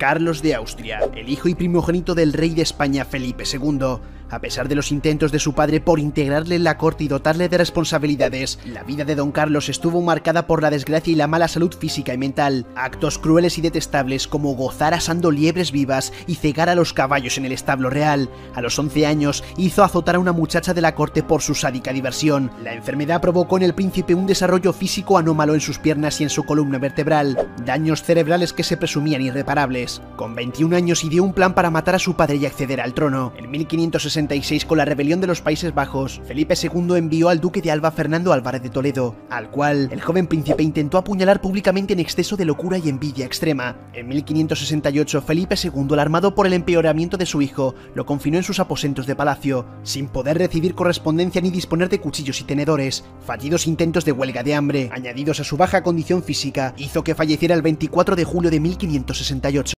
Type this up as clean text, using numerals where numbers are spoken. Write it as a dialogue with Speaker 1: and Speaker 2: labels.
Speaker 1: Carlos de Austria, el hijo y primogénito del rey de España Felipe II. A pesar de los intentos de su padre por integrarle en la corte y dotarle de responsabilidades, la vida de don Carlos estuvo marcada por la desgracia y la mala salud física y mental. Actos crueles y detestables como gozar asando liebres vivas y cegar a los caballos en el establo real. A los 11 años hizo azotar a una muchacha de la corte por su sádica diversión. La enfermedad provocó en el príncipe un desarrollo físico anómalo en sus piernas y en su columna vertebral, daños cerebrales que se presumían irreparables. Con 21 años ideó un plan para matar a su padre y acceder al trono. En 1566, con la rebelión de los Países Bajos, Felipe II envió al duque de Alba Fernando Álvarez de Toledo, al cual el joven príncipe intentó apuñalar públicamente en exceso de locura y envidia extrema. En 1568, Felipe II, alarmado por el empeoramiento de su hijo, lo confinó en sus aposentos de palacio, sin poder recibir correspondencia ni disponer de cuchillos y tenedores. Fallidos intentos de huelga de hambre, añadidos a su baja condición física, hizo que falleciera el 24 de julio de 1568.